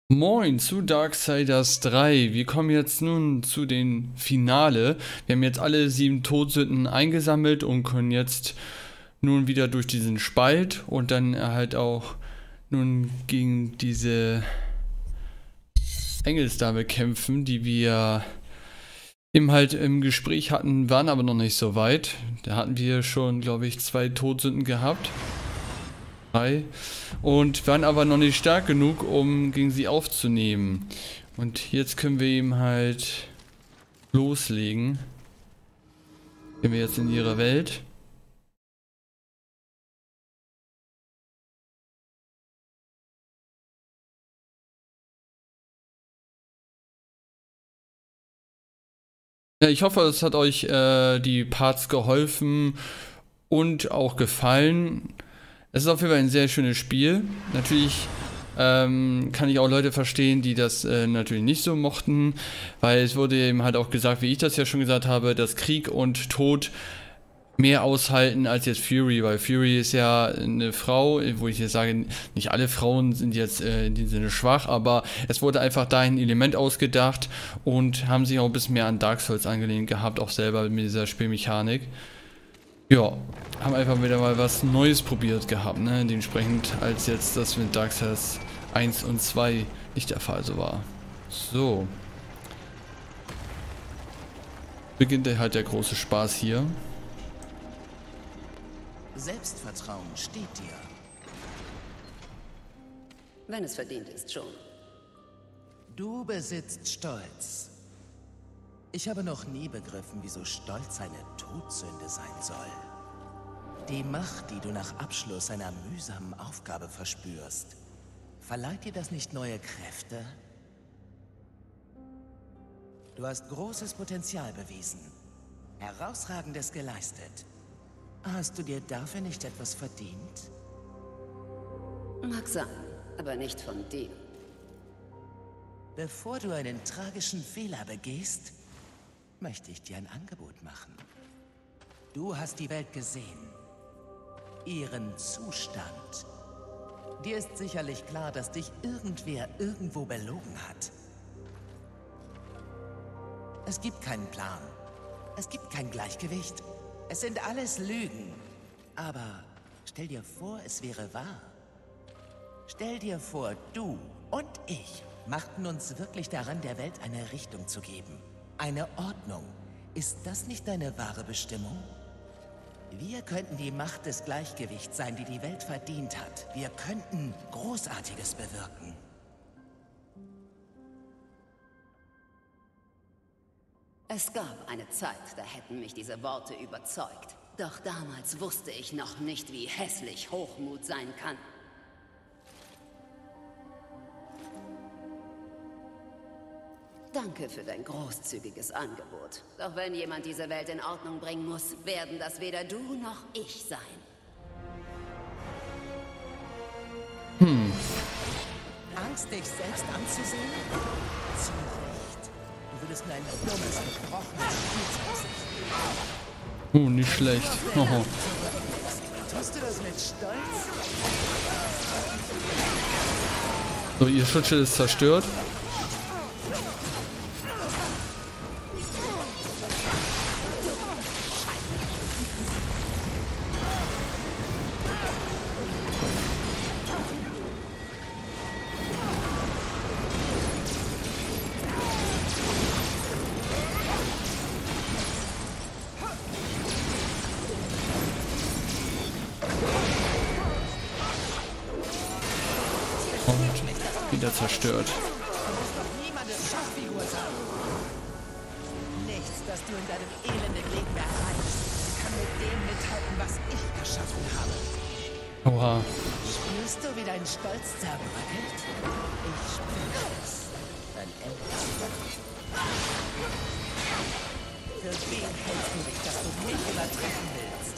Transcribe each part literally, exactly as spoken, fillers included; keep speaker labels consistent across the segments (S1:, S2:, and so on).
S1: Moin zu Darksiders drei. Wir kommen jetzt nun zu den Finale. Wir haben jetzt alle sieben Todsünden eingesammelt und können jetzt nun wieder durch diesen Spalt und dann halt auch nun gegen diese Engelsdame kämpfen, die wir eben halt im Gespräch hatten, waren aber noch nicht so weit. Da hatten wir schon, glaube ich, zwei Todsünden gehabt. Und waren aber noch nicht stark genug, um gegen sie aufzunehmen. Und jetzt können wir eben halt loslegen. Gehen wir jetzt in ihre Welt. Ja, ich hoffe, es hat euch äh, die Parts geholfen und auch gefallen. Es ist auf jeden Fall ein sehr schönes Spiel. Natürlich ähm, kann ich auch Leute verstehen, die das äh, natürlich nicht so mochten, weil es wurde eben halt auch gesagt, wie ich das ja schon gesagt habe, dass Krieg und Tod mehr aushalten als jetzt Fury, weil Fury ist ja eine Frau, wo ich jetzt sage, nicht alle Frauen sind jetzt äh, in dem Sinne schwach, aber es wurde einfach da ein Element ausgedacht und haben sich auch ein bisschen mehr an Dark Souls angelehnt gehabt, auch selber mit dieser Spielmechanik. Ja, haben einfach wieder mal was Neues probiert gehabt, ne? Dementsprechend als jetzt das mit Dark Souls eins und zwei nicht der Fall so war. So. Beginnt halt der große Spaß hier.
S2: Selbstvertrauen steht dir.
S3: Wenn es verdient ist, schon.
S2: Du besitzt Stolz. Ich habe noch nie begriffen, wieso Stolz eine Todsünde sein soll. Die Macht, die du nach Abschluss einer mühsamen Aufgabe verspürst, verleiht dir das nicht neue Kräfte? Du hast großes Potenzial bewiesen, Herausragendes geleistet. Hast du dir dafür nicht etwas verdient?
S3: Mag sein, aber nicht von dir.
S2: Bevor du einen tragischen Fehler begehst, möchte ich dir ein Angebot machen. Du hast die Welt gesehen. Ihren Zustand. Dir ist sicherlich klar, dass dich irgendwer irgendwo belogen hat. Es gibt keinen Plan. Es gibt kein Gleichgewicht. Es sind alles Lügen. Aber stell dir vor, es wäre wahr. Stell dir vor, du und ich machten uns wirklich daran, der Welt eine Richtung zu geben. Eine Ordnung. Ist das nicht deine wahre Bestimmung? Wir könnten die Macht des Gleichgewichts sein, die die Welt verdient hat. Wir könnten Großartiges bewirken.
S3: Es gab eine Zeit, da hätten mich diese Worte überzeugt. Doch damals wusste ich noch nicht, wie hässlich Hochmut sein kann. Danke für dein großzügiges Angebot. Doch wenn jemand diese Welt in Ordnung bringen muss, werden das weder du noch ich sein.
S1: Hm.
S2: Angst, dich selbst anzusehen? Zu Recht. Du würdest mir ein dummes, gebrochenes Spielzeug sehen.
S1: Oh, nicht schlecht. Oh.
S2: Tust du das mit Stolz?
S1: So, ihr Schutzschild ist zerstört. Wieder zerstört.
S2: Nichts, das du in deinem elenden Leben erreichst, kann mit dem mithalten, was ich erschaffen habe.
S1: Oha.
S2: Spürst du, wie dein Stolz zerbröckelt? Ich spüre es. Dein Ende ist nah. Für wen hältst du dich, dass du mich übertreffen willst?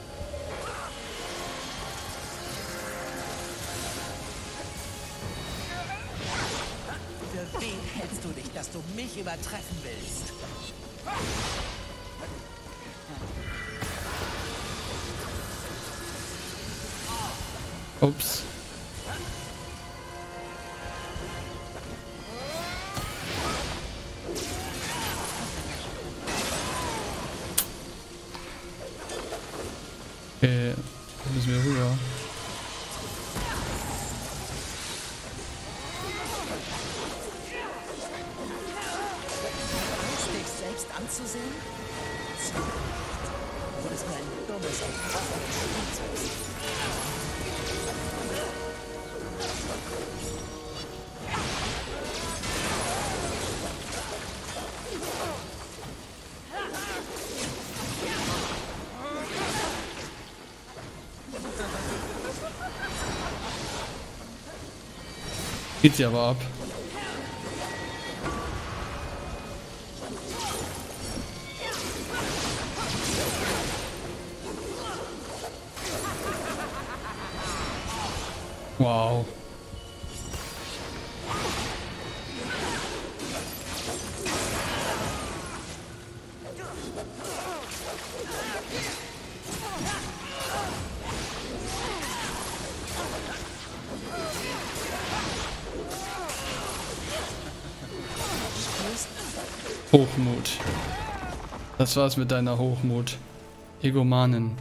S2: Für wen hältst du dich, dass du mich übertreffen willst?
S1: Ups. müssen wir rüber.
S2: Angst, dich selbst anzusehen? Du bist nur ein dummes und trockenes Spielzeug.
S1: Geht sie aber ab. Wow. Hochmut. Das war's mit deiner Hochmut. Egomanen.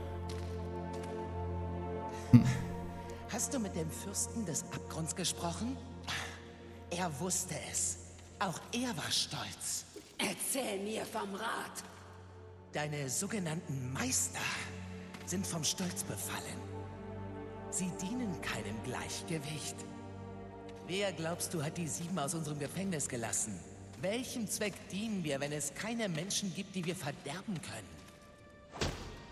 S1: Hm.
S2: Hast du mit dem Fürsten des Abgrunds gesprochen? Er wusste es. Auch er war stolz.
S3: Erzähl mir vom Rat.
S2: Deine sogenannten Meister sind vom Stolz befallen. Sie dienen keinem Gleichgewicht. Wer, glaubst du, hat die Sieben aus unserem Gefängnis gelassen? Welchem Zweck dienen wir, wenn es keine Menschen gibt, die wir verderben können?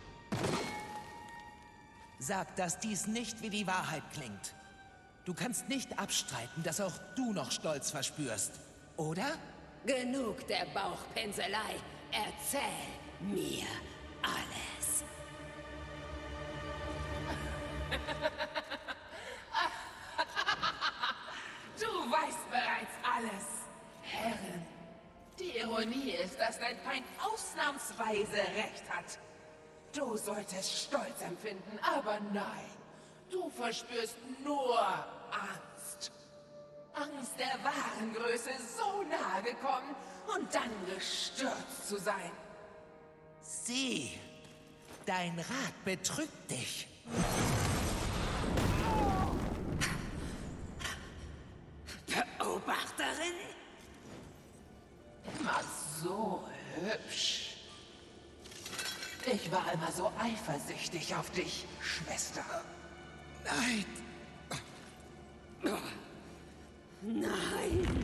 S2: Sag, dass dies nicht wie die Wahrheit klingt. Du kannst nicht abstreiten, dass auch du noch Stolz verspürst, oder?
S3: Genug der Bauchpinselei. Erzähl mir alles.
S4: Du weißt bereits alles. Herren, die Ironie ist, dass dein Feind ausnahmsweise recht hat. Du solltest Stolz empfinden, aber nein. Du verspürst nur Angst. Angst, der wahren Größe so nahe gekommen und dann gestürzt zu sein.
S2: Sieh, dein Rat betrügt dich.
S3: Beobachterin?
S4: Immer so hübsch. Ich war immer so eifersüchtig auf dich, Schwester.
S2: Nein.
S3: Nein.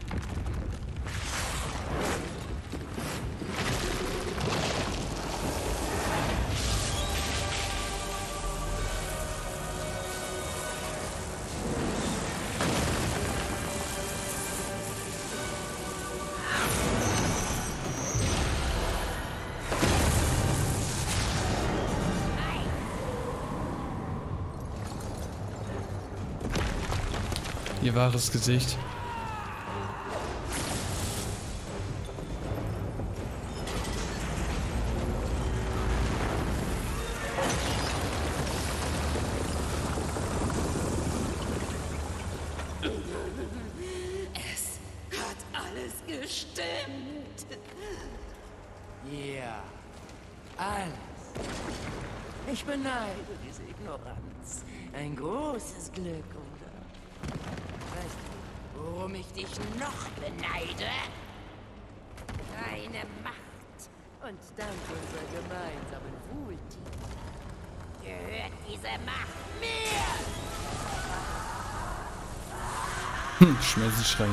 S1: Ihr wahres Gesicht.
S3: Es hat alles gestimmt.
S2: Ja, alles. Ich beneide diese Ignoranz. Ein großes Glück, oder? Weißt du, worum ich dich noch beneide? Deine Macht. Und dank unserer gemeinsamen Wohltat gehört diese Macht mir.
S1: Hm, Schmelzenschrei.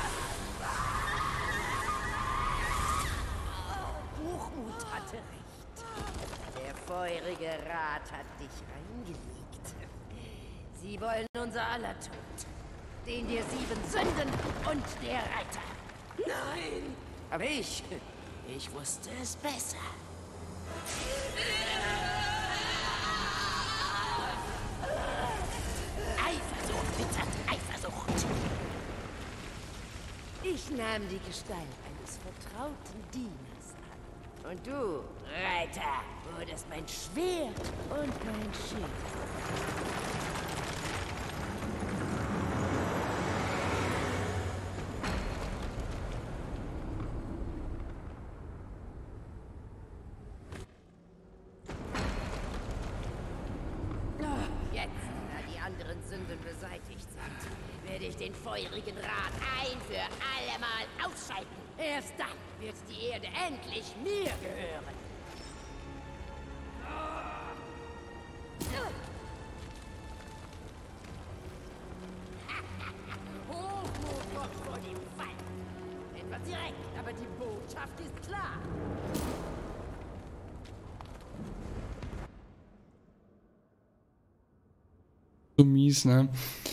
S2: Hochmut hatte recht. Der feurige Rat hat dich reingelegt. Sie wollen unser aller Tod. Den der sieben Sünden und der Reiter.
S3: Nein.
S2: Aber ich, ich wusste es besser. Eifersucht wittert Eifersucht. Ich nahm die Gestalt eines vertrauten Dieners an. Und du, Reiter, wurdest mein Schwert und mein Schild.
S5: rechtzeitig sind, werde ich den feurigen Rat ein für allemal ausschalten. Erst dann wird die Erde endlich mir gehören. Hochmut kommt vor dem Fall. Etwas direkt, aber die Botschaft ist klar.
S1: So mies, ne?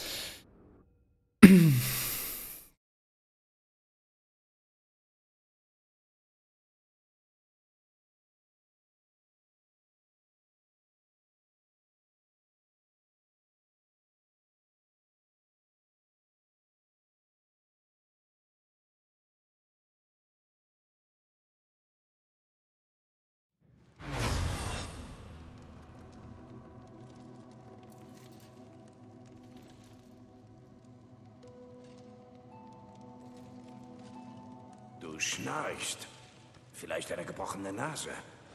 S6: Du schnarchst. Vielleicht eine gebrochene Nase.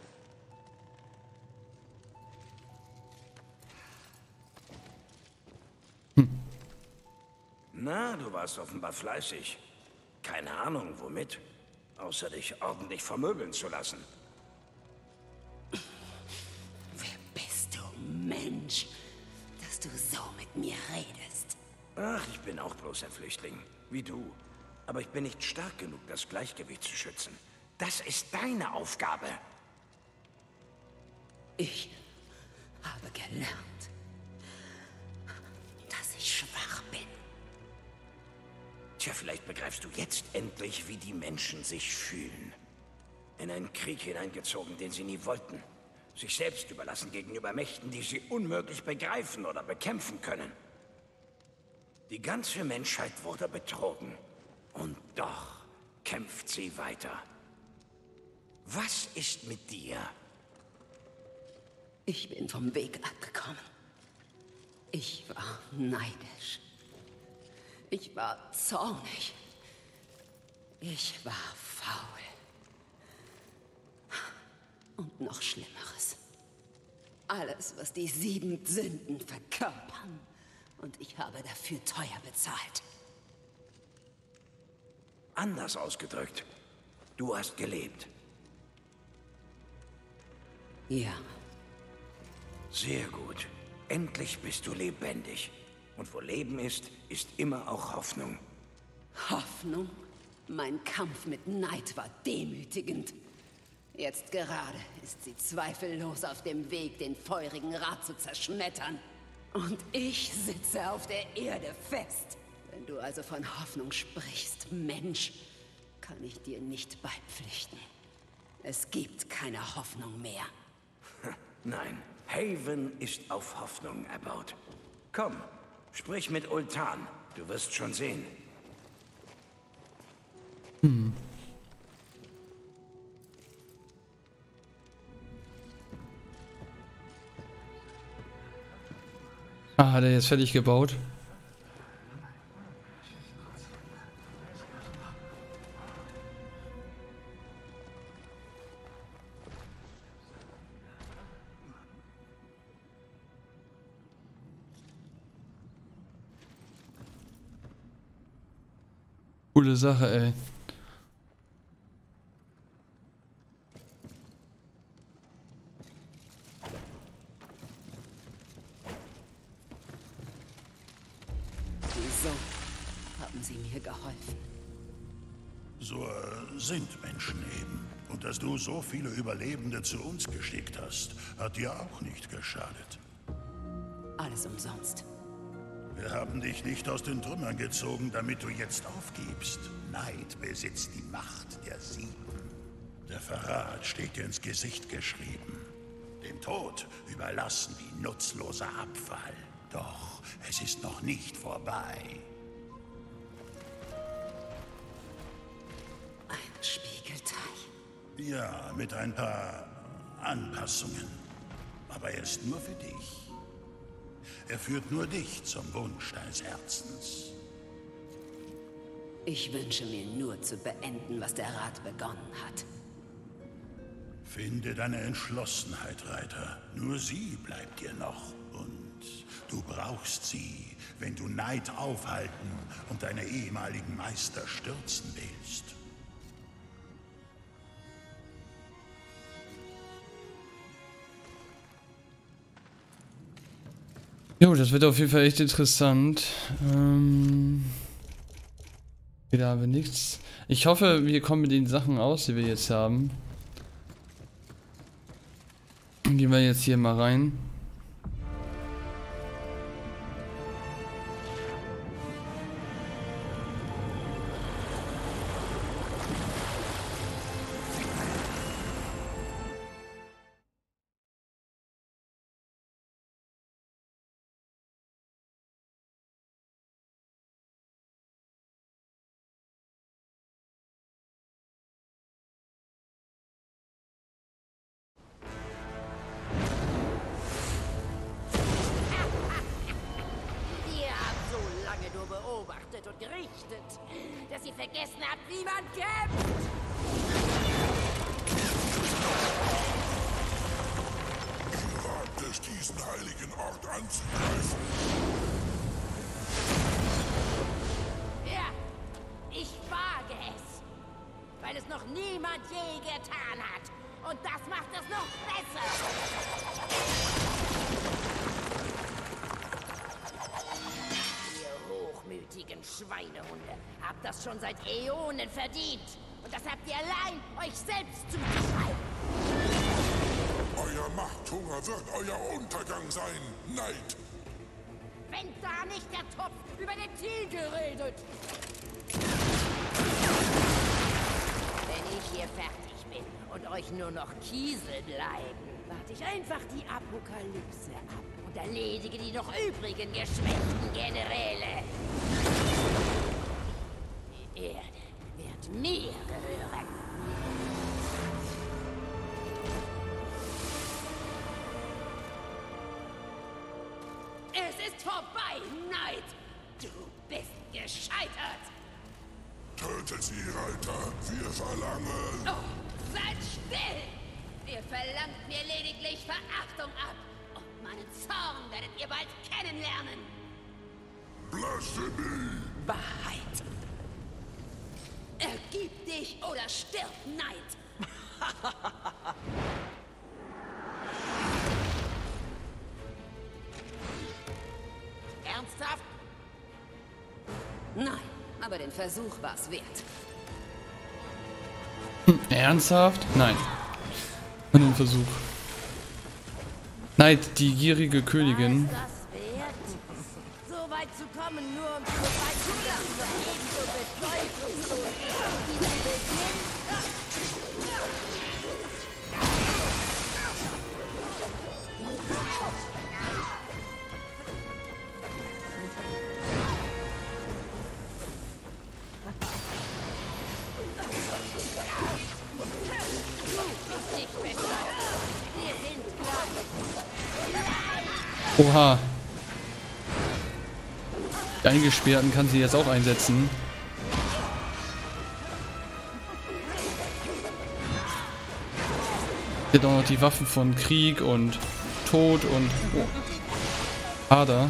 S6: Hm. Na, du warst offenbar fleißig. Keine Ahnung, womit. Außer dich ordentlich vermöbeln zu lassen.
S3: Wer bist du, Mensch, dass du so mit mir redest?
S6: Ach, ich bin auch bloß ein Flüchtling, wie du. Aber ich bin nicht stark genug, das Gleichgewicht zu schützen. Das ist deine Aufgabe.
S3: Ich habe gelernt, dass ich schwach bin.
S6: Tja, vielleicht begreifst du jetzt endlich, wie die Menschen sich fühlen. In einen Krieg hineingezogen, den sie nie wollten. Sich selbst überlassen gegenüber Mächten, die sie unmöglich begreifen oder bekämpfen können. Die ganze Menschheit wurde betrogen. Und doch kämpft sie weiter. Was ist mit dir?
S3: Ich bin vom Weg abgekommen. Ich war neidisch. Ich war zornig. Ich war faul. Und noch Schlimmeres. Alles, was die sieben Sünden verkörpern. Und ich habe dafür teuer bezahlt.
S6: Anders ausgedrückt, du hast gelebt.
S3: Ja.
S6: Sehr gut. Endlich bist du lebendig. Und wo Leben ist, ist immer auch Hoffnung.
S3: Hoffnung? Mein Kampf mit Neid war demütigend. Jetzt gerade ist sie zweifellos auf dem Weg, den feurigen Rat zu zerschmettern. Und ich sitze auf der Erde fest. Wenn du also von Hoffnung sprichst, Mensch, kann ich dir nicht beipflichten. Es gibt keine Hoffnung mehr.
S6: Nein, Haven ist auf Hoffnung erbaut. Komm, sprich mit Ultan. Du wirst schon sehen.
S1: Hm. Ah, hat er jetzt fertig gebaut? Coole Sache, ey.
S3: Wieso haben Sie mir geholfen?
S7: So äh, sind Menschen eben. Und dass du so viele Überlebende zu uns geschickt hast, hat dir auch nicht geschadet.
S3: Alles umsonst.
S7: Wir haben dich nicht aus den Trümmern gezogen, damit du jetzt aufgibst. Neid besitzt die Macht der Sieben. Der Verrat steht dir ins Gesicht geschrieben. Den Tod überlassen wie nutzloser Abfall. Doch es ist noch nicht vorbei.
S3: Ein Spiegelteich.
S7: Ja, mit ein paar Anpassungen. Aber er ist nur für dich. Er führt nur dich zum Wunsch deines Herzens.
S3: Ich wünsche mir nur zu beenden, was der Rat begonnen hat.
S7: Finde deine Entschlossenheit, Reiter. Nur sie bleibt dir noch. Und du brauchst sie, wenn du Neid aufhalten und deine ehemaligen Meister stürzen willst.
S1: Jo, das wird auf jeden Fall echt interessant. Ähm, wieder haben wir nichts. Ich hoffe, wir kommen mit den Sachen aus, die wir jetzt haben. Gehen wir jetzt hier mal rein.
S5: beobachtet und gerichtet, dass ihr vergessen habt, wie man kämpft.
S8: Ihr wagt es, diesen heiligen Ort anzugreifen.
S5: Ja, ich wage es, weil es noch niemand je getan hat. Und das macht es noch besser. Hochmütigen Schweinehunde habt das schon seit Äonen verdient. Und das habt ihr allein euch selbst zuzuschreiben.
S8: Euer Machthunger wird euer Untergang sein, Neid.
S5: Wenn da nicht der Topf über den Tiegel redet. Wenn ich hier fertig bin und euch nur noch Kiesel bleiben, warte ich einfach die Apokalypse ab. Und erledige die noch übrigen geschwächten Generäle. Die Erde wird mir gehören. Es ist vorbei, Neid! Du bist gescheitert!
S8: Tötet sie, Reiter! Wir verlangen...
S5: Oh, seid still! Ihr verlangt mir lediglich Verachtung ab! Meinen Zorn werdet ihr bald kennenlernen.
S8: Blasphemie!
S5: Wahrheit. Ergib dich oder stirb, Neid. Ernsthaft? Nein, aber den Versuch war's wert.
S1: Hm, ernsthaft? Nein. Und den Versuch. Neid, die gierige Königin.
S5: So weit zu kommen, nur um zu begreifen, dass es noch ebenso bedeutungslos ist wie zu Beginn.
S1: Oha. Die Eingesperrten kann sie jetzt auch einsetzen. Hier auch noch die Waffen von Krieg und Tod und oh. Hader.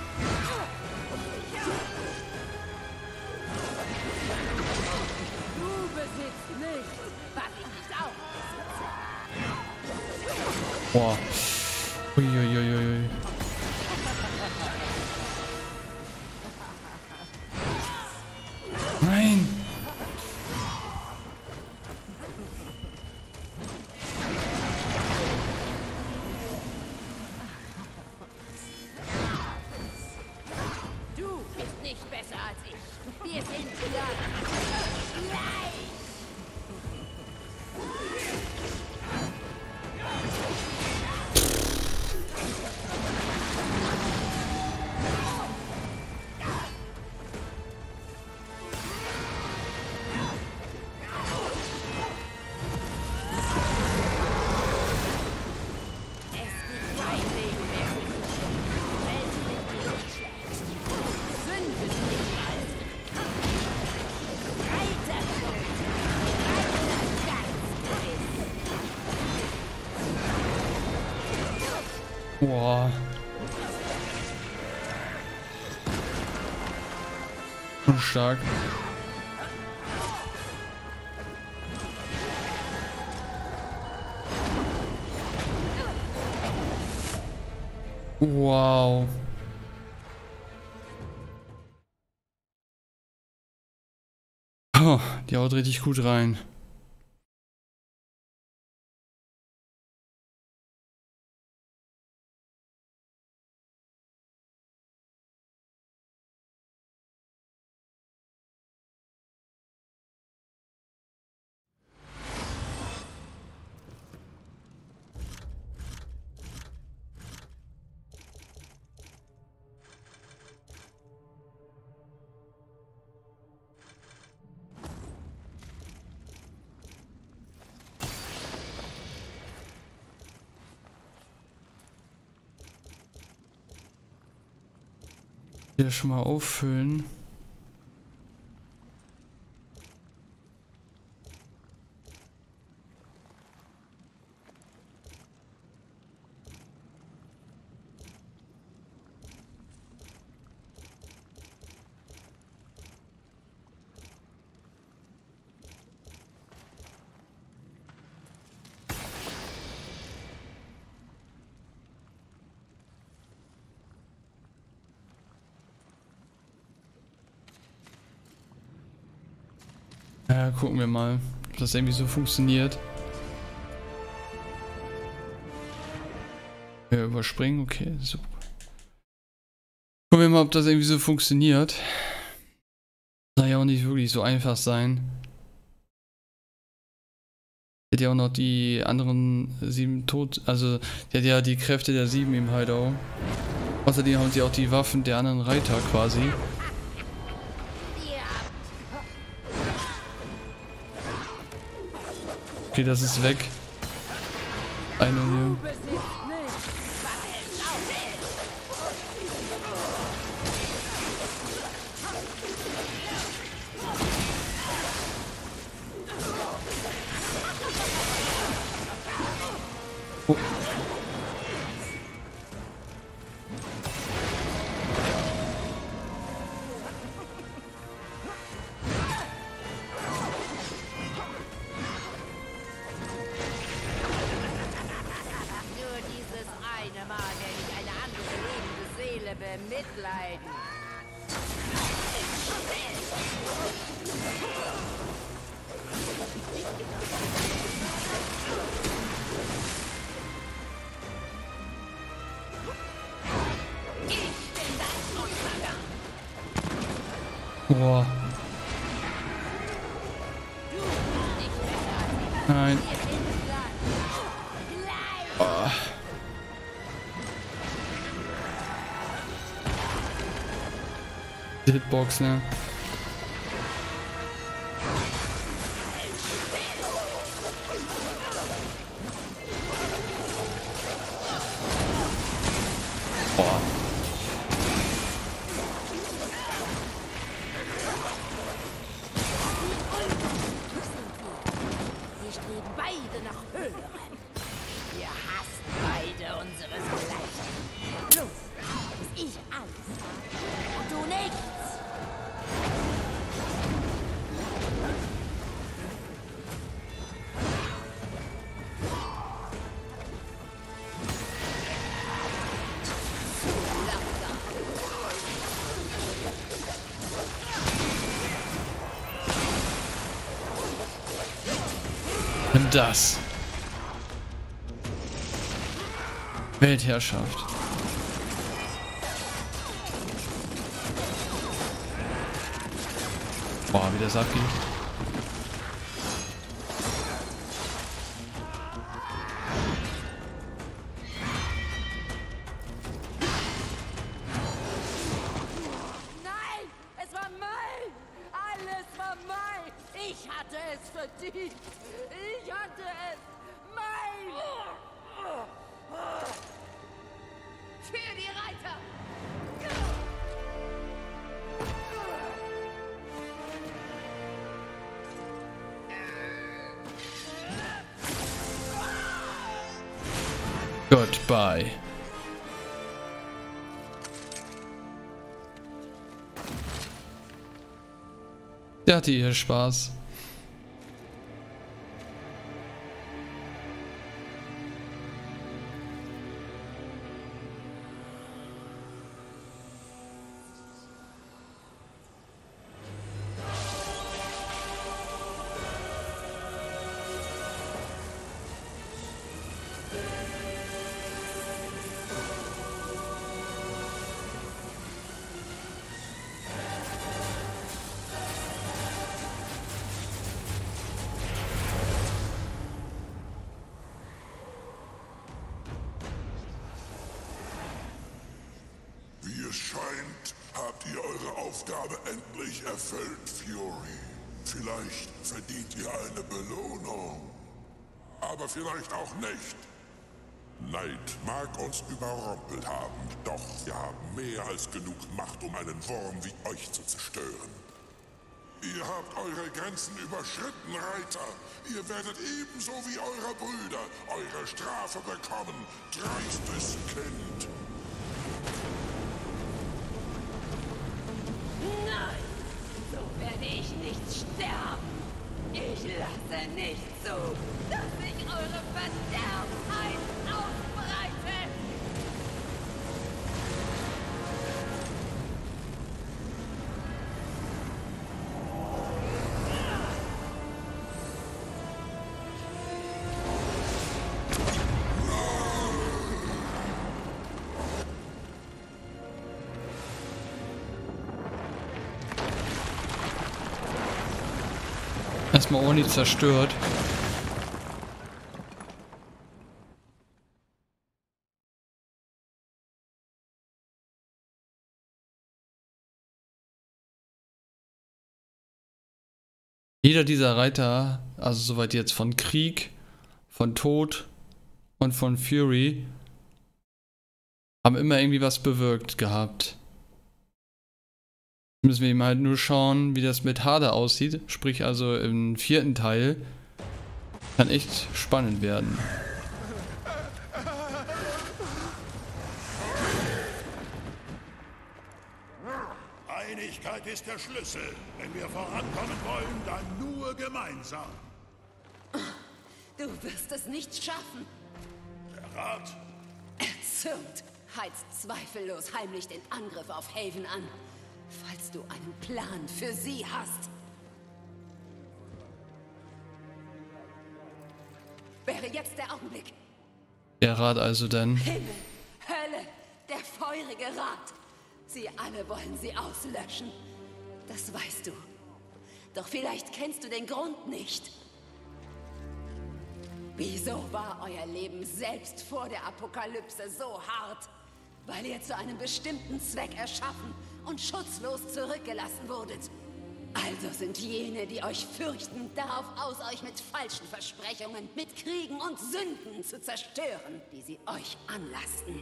S1: Boah. Uiuiuiui. Nein!
S5: Du bist nicht besser als ich. Wir sind gleich. Gleich!
S1: Boah. Schon stark. Wow. Oh, die haut richtig gut rein. Hier schon mal auffüllen. Ja, gucken wir mal, ob das irgendwie so funktioniert. Ja, überspringen, okay, super. Gucken wir mal, ob das irgendwie so funktioniert. Soll ja auch nicht wirklich so einfach sein. Die hat ja auch noch die anderen sieben Tod, also die hat ja die Kräfte der sieben im halt auch. Außerdem haben sie auch die Waffen der anderen Reiter quasi. Okay, das ist weg. Eine hier. Oh.
S5: Bemitleiden.
S1: Boah. Nein. Oh. Die Hitbox, ne? Boah.
S5: Sie streben beide nach Höherem. Wir hassen beide unseresgleichen. Los, dass ich alles habe und du nichts.
S1: Nimm das. Weltherrschaft. Boah, wie das abgeht.
S5: Nein, es war mein. Alles war mein. Ich hatte es verdient. Ich hatte es. Mein. Für die Reiter.
S1: Goodbye. Der hatte hier Spaß.
S8: Wie es scheint, habt ihr eure Aufgabe endlich erfüllt, Fury. Vielleicht verdient ihr eine Belohnung. Aber vielleicht auch nicht. Neid mag uns überrumpelt haben, doch wir haben mehr als genug Macht, um einen Wurm wie euch zu zerstören. Ihr habt eure Grenzen überschritten, Reiter. Ihr werdet ebenso wie eure Brüder eure Strafe bekommen, dreistes Kind.
S3: Nein, so werde ich nicht sterben. Ich lasse nicht zu, dass sich eure Verderbtheit ausbreitet.
S1: Erstmal Oni zerstört. Jeder dieser Reiter, also soweit jetzt von Krieg, von Tod und von Fury, haben immer irgendwie was bewirkt gehabt. Müssen wir eben halt nur schauen, wie das mit Harder aussieht. Sprich also im vierten Teil. Kann echt spannend werden.
S7: Einigkeit ist der Schlüssel. Wenn wir vorankommen wollen, dann nur gemeinsam.
S3: Du wirst es nicht schaffen.
S7: Der Rat?
S3: Erzürnt heizt zweifellos heimlich den Angriff auf Haven an. Falls du einen Plan für sie hast. Wäre jetzt der Augenblick.
S1: Der Rat also denn.
S3: Himmel, Hölle, der feurige Rat. Sie alle wollen sie auslöschen. Das weißt du. Doch vielleicht kennst du den Grund nicht. Wieso war euer Leben selbst vor der Apokalypse so hart? Weil ihr zu einem bestimmten Zweck erschaffen und schutzlos zurückgelassen wurdet. Also sind jene, die euch fürchten, darauf aus, euch mit falschen Versprechungen, mit Kriegen und Sünden zu zerstören, die sie euch anlasten.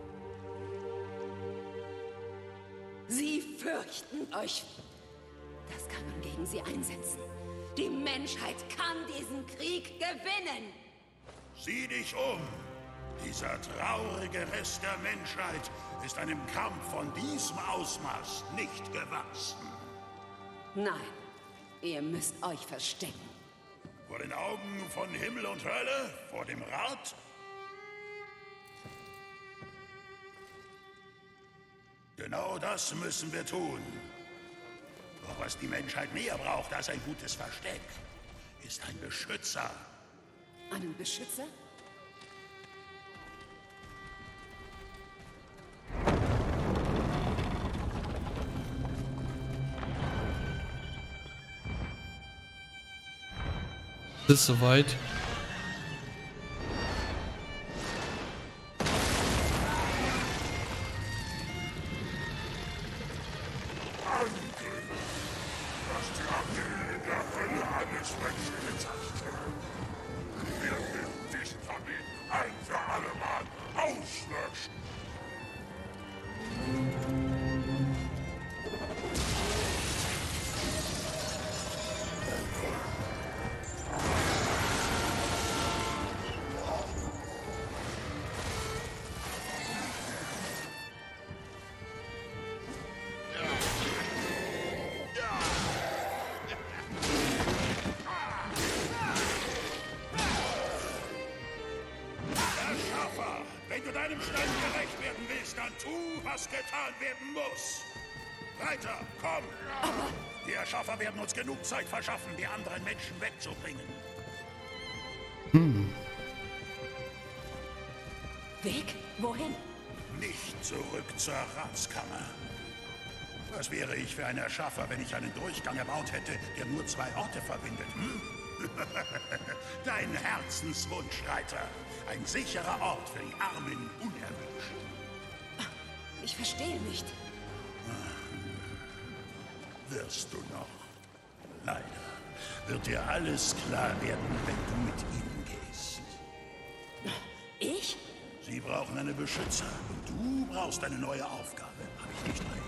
S3: Sie fürchten euch. Das kann man gegen sie einsetzen. Die Menschheit kann diesen Krieg gewinnen.
S7: Sieh dich um. Dieser traurige Rest der Menschheit ist einem Kampf von diesem Ausmaß nicht gewachsen.
S3: Nein, ihr müsst euch verstecken.
S7: Vor den Augen von Himmel und Hölle? Vor dem Rat? Genau das müssen wir tun. Doch was die Menschheit mehr braucht als ein gutes Versteck, ist ein Beschützer.
S3: Einen Beschützer?
S1: Es ist soweit.
S7: deinem gerecht werden willst, dann tu, was getan werden muss. Reiter, komm!
S3: Aber...
S7: Die Erschaffer werden uns genug Zeit verschaffen, die anderen Menschen wegzubringen.
S1: Hm.
S3: Weg? Wohin?
S7: Nicht zurück zur Ratskammer. Was wäre ich für ein Erschaffer, wenn ich einen Durchgang erbaut hätte, der nur zwei Orte verbindet? Hm? Dein Herzenswunsch, Reiter. Ein sicherer Ort für die Armen unerwünscht.
S3: Ich verstehe nicht.
S7: Wirst du noch. Leider wird dir alles klar werden, wenn du mit ihnen gehst.
S3: Ich?
S7: Sie brauchen eine Beschützer und du brauchst eine neue Aufgabe. Habe ich nicht recht?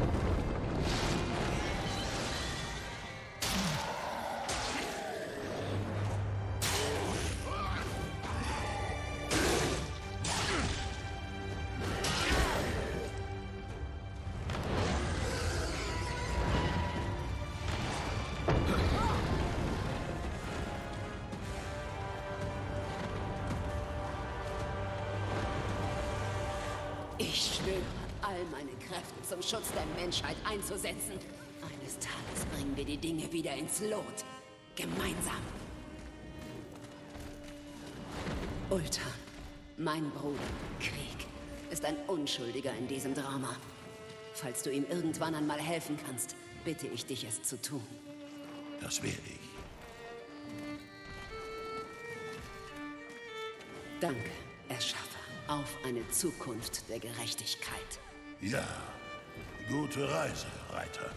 S3: Ich schwöre, all meine Kräfte zum Schutz der Menschheit einzusetzen. Eines Tages bringen wir die Dinge wieder ins Lot. Gemeinsam. Ultan, mein Bruder, Krieg, ist ein Unschuldiger in diesem Drama. Falls du ihm irgendwann einmal helfen kannst, bitte ich dich, es zu tun.
S7: Das werde ich.
S3: Danke, Erschaffer. Auf eine Zukunft der Gerechtigkeit.
S7: Ja, gute Reise, Reiter.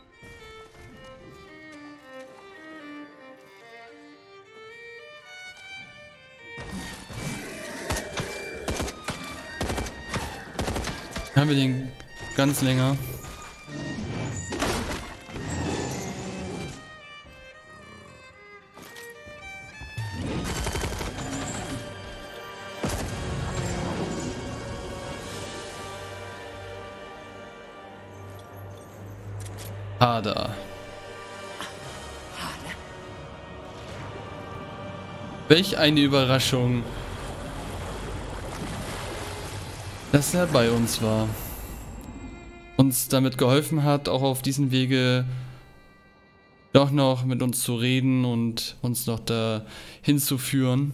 S1: Haben wir den ganz länger. Hader. Welch eine Überraschung, dass er bei uns war. Uns damit geholfen hat, auch auf diesem Wege doch noch mit uns zu reden und uns noch da hinzuführen.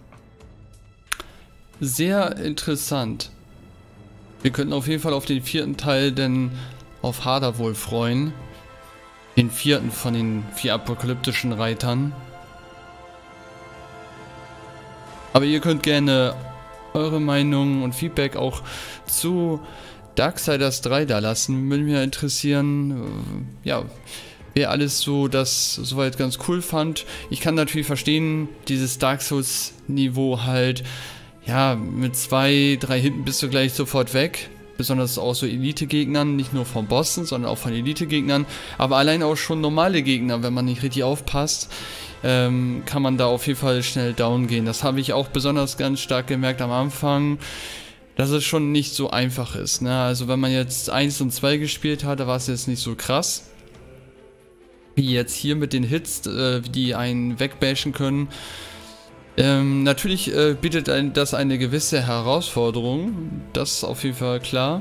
S1: Sehr interessant. Wir könnten auf jeden Fall auf den vierten Teil denn auf Hader wohl freuen. Den vierten von den vier apokalyptischen Reitern. Aber ihr könnt gerne eure Meinung und Feedback auch zu Darksiders drei da lassen. Würde mich interessieren, ja, wer alles so das soweit ganz cool fand. Ich kann natürlich verstehen, dieses Dark Souls Niveau halt, ja, mit zwei, drei Hitten bist du gleich sofort weg. Besonders auch so Elite-Gegnern, nicht nur von Bossen, sondern auch von Elite-Gegnern. Aber allein auch schon normale Gegner, wenn man nicht richtig aufpasst, ähm, kann man da auf jeden Fall schnell down gehen. Das habe ich auch besonders ganz stark gemerkt am Anfang, dass es schon nicht so einfach ist. Ne? Also wenn man jetzt eins und zwei gespielt hat, da war es jetzt nicht so krass. Wie jetzt hier mit den Hits, äh, die einen wegbashen können. Ähm, natürlich äh, bietet ein, das eine gewisse Herausforderung, das ist auf jeden Fall klar.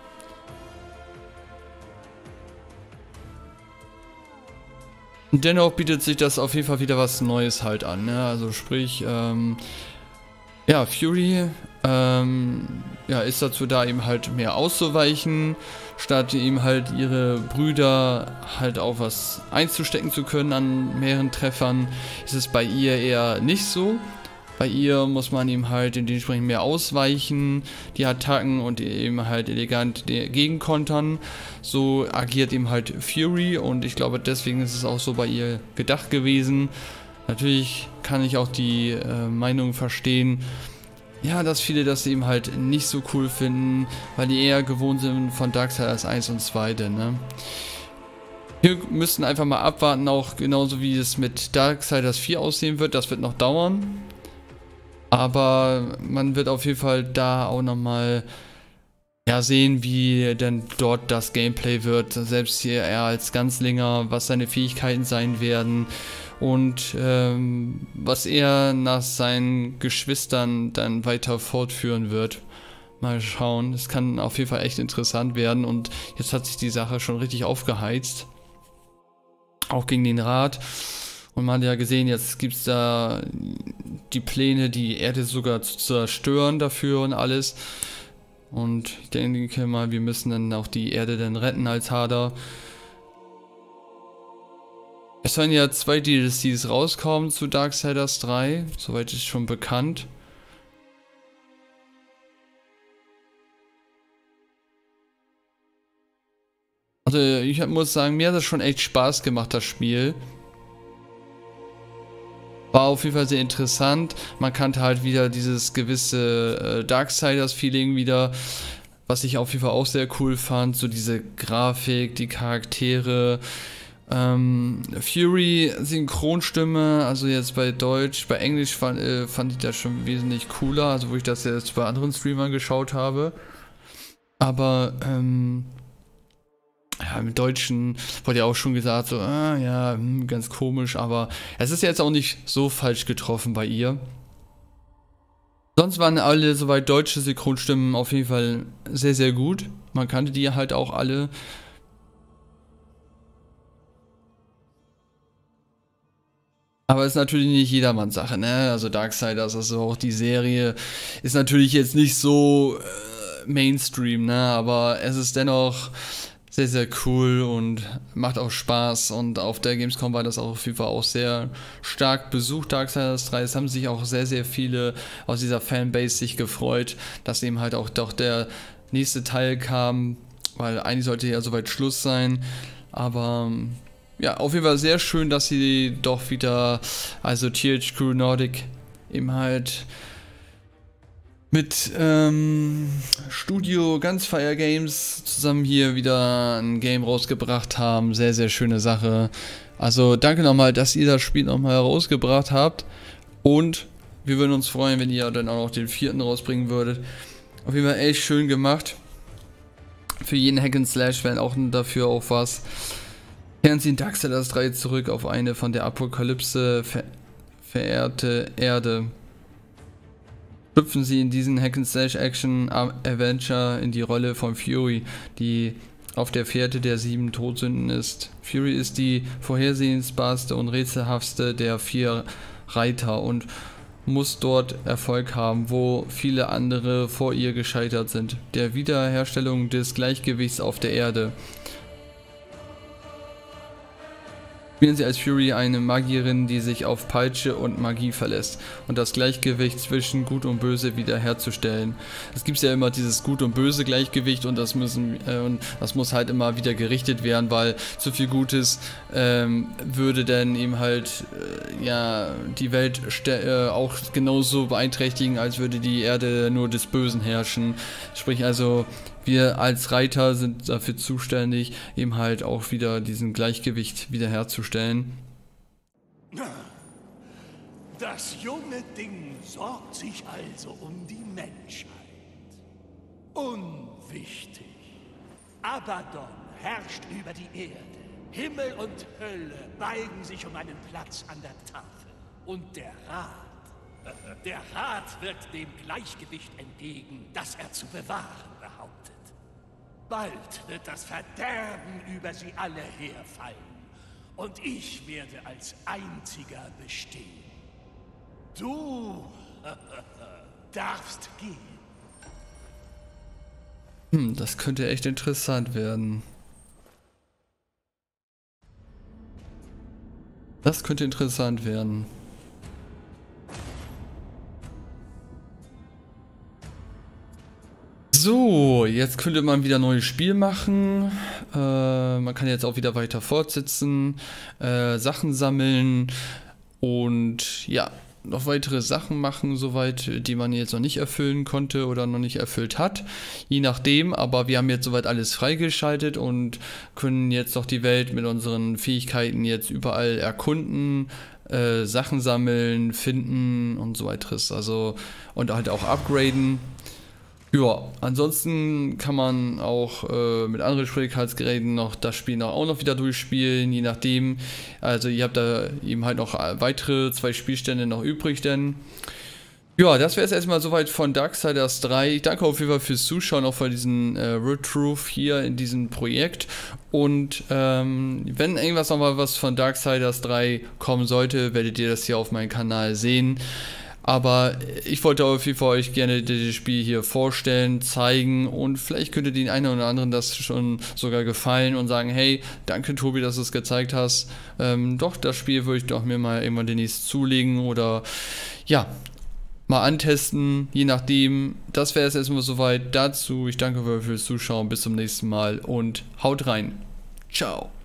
S1: Dennoch bietet sich das auf jeden Fall wieder was Neues halt an, ne? Also sprich, ähm, ja, Fury ähm, ja, ist dazu da, eben halt mehr auszuweichen, statt ihm halt ihre Brüder halt auch was einzustecken zu können an mehreren Treffern, ist es bei ihr eher nicht so. Bei ihr muss man ihm halt dementsprechend mehr ausweichen, die Attacken, und eben halt elegant gegenkontern. So agiert eben halt Fury, und ich glaube, deswegen ist es auch so bei ihr gedacht gewesen. Natürlich kann ich auch die äh, Meinung verstehen, ja, dass viele das eben halt nicht so cool finden, weil die eher gewohnt sind von Darksiders eins und zwei, ne? Wir müssen einfach mal abwarten, auch genauso wie es mit Darksiders vier aussehen wird, das wird noch dauern. Aber man wird auf jeden Fall da auch nochmal ja, sehen, wie denn dort das Gameplay wird, selbst hier er als Ganzlinger, was seine Fähigkeiten sein werden. Und ähm, was er nach seinen Geschwistern dann weiter fortführen wird. Mal schauen. Es kann auf jeden Fall echt interessant werden und jetzt hat sich die Sache schon richtig aufgeheizt. Auch gegen den Rat. Und man hat ja gesehen, jetzt gibt es da die Pläne, die Erde sogar zu zerstören dafür und alles. Und ich denke mal, wir müssen dann auch die Erde dann retten als Hadar. Es sollen ja zwei D L Cs rauskommen zu Darksiders drei, soweit ist schon bekannt. Also ich muss sagen, mir hat das schon echt Spaß gemacht, das Spiel. War auf jeden Fall sehr interessant. Man kannte halt wieder dieses gewisse äh, Darksiders-Feeling wieder, was ich auf jeden Fall auch sehr cool fand. So diese Grafik, die Charaktere. Ähm, Fury, Synchronstimme, also jetzt bei Deutsch, bei Englisch fand, äh, fand ich das schon wesentlich cooler, also wo ich das jetzt bei anderen Streamern geschaut habe. Aber, ähm... ja, im Deutschen wurde ja auch schon gesagt, so, ah, ja, hm, ganz komisch, aber es ist jetzt auch nicht so falsch getroffen bei ihr. Sonst waren alle soweit deutsche Synchronstimmen auf jeden Fall sehr, sehr gut. Man kannte die halt auch alle. Aber es ist natürlich nicht jedermanns Sache, ne? Also Darksiders, also auch die Serie, ist natürlich jetzt nicht so äh, Mainstream, ne? Aber es ist dennoch sehr, sehr cool und macht auch Spaß und auf der Gamescom war das auch auf jeden Fall auch sehr stark besucht, Darksiders drei. Es haben sich auch sehr, sehr viele aus dieser Fanbase sich gefreut, dass eben halt auch doch der nächste Teil kam, weil eigentlich sollte ja soweit Schluss sein, aber ja, auf jeden Fall sehr schön, dass sie doch wieder, also T H Q Nordic eben halt mit ähm, Studio Gunsfire Games zusammen hier wieder ein Game rausgebracht haben. Sehr, sehr schöne Sache. Also danke nochmal, dass ihr das Spiel nochmal rausgebracht habt. Und wir würden uns freuen, wenn ihr dann auch noch den vierten rausbringen würdet. Auf jeden Fall echt schön gemacht. Für jeden Hack and Slash wären auch dafür auch was. Kehren Sie in Darksiders drei zurück auf eine von der Apokalypse ver verehrte Erde. Schlüpfen Sie in diesen Hack-and-Slash-Action-Adventure in die Rolle von Fury, die auf der Fährte der sieben Todsünden ist. Fury ist die vorhersehbarste und rätselhaftste der vier Reiter und muss dort Erfolg haben, wo viele andere vor ihr gescheitert sind. Der Wiederherstellung des Gleichgewichts auf der Erde. Spielen Sie als Fury eine Magierin, die sich auf Peitsche und Magie verlässt und das Gleichgewicht zwischen Gut und Böse wiederherzustellen. Es gibt ja immer dieses Gut und Böse Gleichgewicht und das müssen äh, und das muss halt immer wieder gerichtet werden, weil zu viel Gutes ähm, würde dann eben halt äh, ja die Welt äh, auch genauso beeinträchtigen, als würde die Erde nur des Bösen herrschen. Sprich also, wir als Reiter sind dafür zuständig, eben halt auch wieder diesen Gleichgewicht wiederherzustellen.
S7: Das junge Ding sorgt sich also um die Menschheit. Unwichtig. Abaddon herrscht über die Erde. Himmel und Hölle beigen sich um einen Platz an der Tafel. Und der Rat, der Rat wird dem Gleichgewicht entgegen, das er zu bewahren behauptet. Bald wird das Verderben über sie alle herfallen. Und ich werde als einziger bestehen. Du darfst gehen.
S1: Hm, das könnte echt interessant werden. Das könnte interessant werden. So, jetzt könnte man wieder ein neues Spiel machen. Äh, man kann jetzt auch wieder weiter fortsetzen, äh, Sachen sammeln und ja, noch weitere Sachen machen, soweit, die man jetzt noch nicht erfüllen konnte oder noch nicht erfüllt hat. Je nachdem, aber wir haben jetzt soweit alles freigeschaltet und können jetzt noch die Welt mit unseren Fähigkeiten jetzt überall erkunden, äh, Sachen sammeln, finden und so weiteres. Also, und halt auch upgraden. Ja, ansonsten kann man auch äh, mit anderen Schwierigkeitsgeräten noch das Spiel noch, auch noch wieder durchspielen, je nachdem. Also ihr habt da eben halt noch weitere zwei Spielstände noch übrig, denn Ja, das wäre es erstmal soweit von Darksiders drei. Ich danke auf jeden Fall fürs Zuschauen, auch für diesen äh, Retroof hier in diesem Projekt. Und ähm, wenn irgendwas nochmal was von Darksiders drei kommen sollte, werdet ihr das hier auf meinem Kanal sehen. Aber ich wollte auf jeden Fall euch gerne dieses Spiel hier vorstellen, zeigen und vielleicht könnte den einen oder anderen das schon sogar gefallen und sagen, hey, danke Tobi, dass du es gezeigt hast. Ähm, doch, das Spiel würde ich doch mir mal irgendwann demnächst zulegen oder ja, mal antesten, je nachdem. Das wäre es erstmal soweit dazu. Ich danke fürs Zuschauen, bis zum nächsten Mal und haut rein. Ciao.